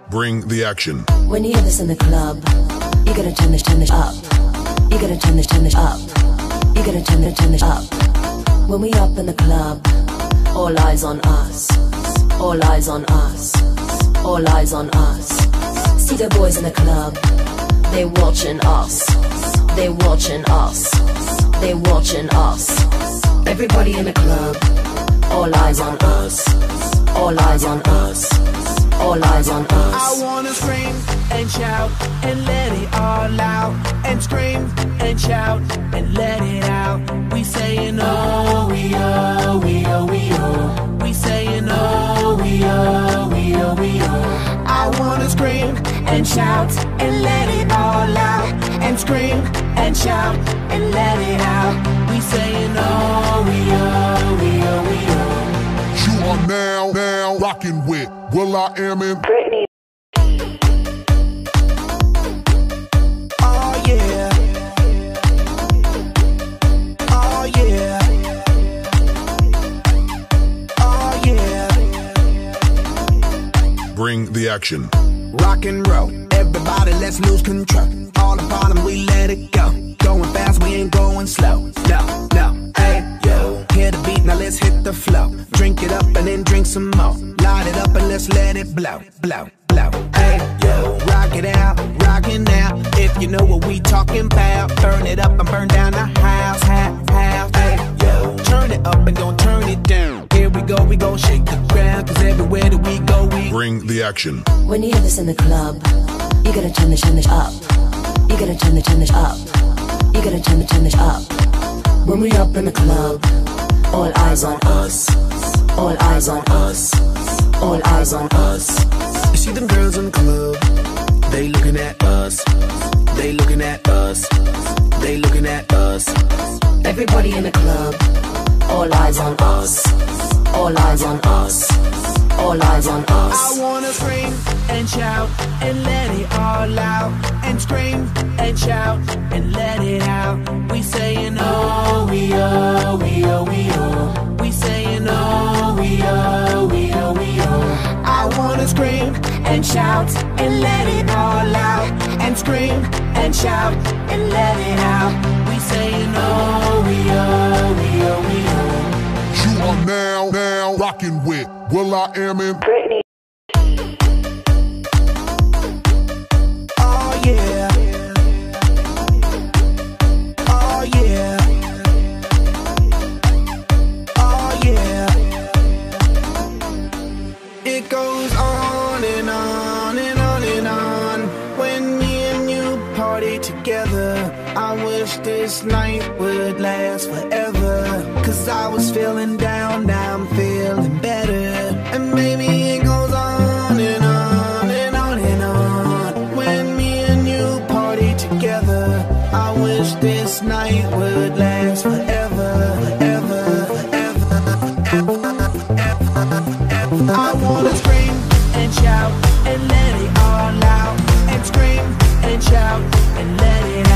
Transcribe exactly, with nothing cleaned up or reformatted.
Bring the action. When you hear this in the club, you gotta turn this, turn this up. You gotta turn this, turn this up. You gotta turn this, turn this up. When we up in the club, all eyes on us. All eyes on us. All eyes on us. See the boys in the club, they watching us. They watching us. They watching us. Everybody in the club, all eyes on us. All eyes on us. All eyes on us. I wanna scream and shout and let it all out. And scream and shout and let it out. We saying oh, we oh, we oh, we oh. We saying oh, we oh, we oh, we oh. I wanna scream and shout and let it all out. And scream and shout and let it out. We saying oh, we oh, we oh, we oh. You are now, now rocking with will.i.am in Britney. Oh yeah. Oh yeah. Oh yeah. Bring the action. Rock and roll, everybody let's lose control. All the bottom we let it go. Going fast, we ain't going slow. No, no, hey, yo. Hear the beat, now let's hit the flow. Drink it up and then drink some more. Light it up and let's let it blow, blow, blow. Hey, yo. Rock it out, rockin' out. If you know what we talking about. Burn it up and burn down the house, house, house. Hey, yo. Turn it up and don't turn it down. Here we go, we gon' shake the ground. Cause everywhere that we go, we bring the action. When you hear this in the club, you gotta turn this, turn this up. You gotta turn the, turn this up. You gotta turn the, turn this up. When we up in the club, all eyes on us. All eyes on us. All eyes on us. You see them girls in the club, they looking at us. They looking at us. They looking at us. Everybody in the club, all eyes on us. All eyes on us. All eyes on us. I wanna scream and shout and let it all out. And scream and shout and let it out. We saying oh, we oh, we oh, we oh. We saying oh, we oh, we oh, we oh. I wanna scream and shout and let it all out. And scream and shout and let it out. We saying oh, we oh, we oh, we oh. You are now, now rocking with will.i.am in Britney. Oh yeah. Oh yeah. Oh yeah. It goes on and on and on and on. When me and you party together, I wish this night would last forever. Cause I was feeling down, now I'm feeling better. And maybe it goes on and on and on and on. When me and you party together, I wish this night would last forever, forever, forever, forever, forever, forever. I wanna scream and shout and let it all out. And scream and shout and let it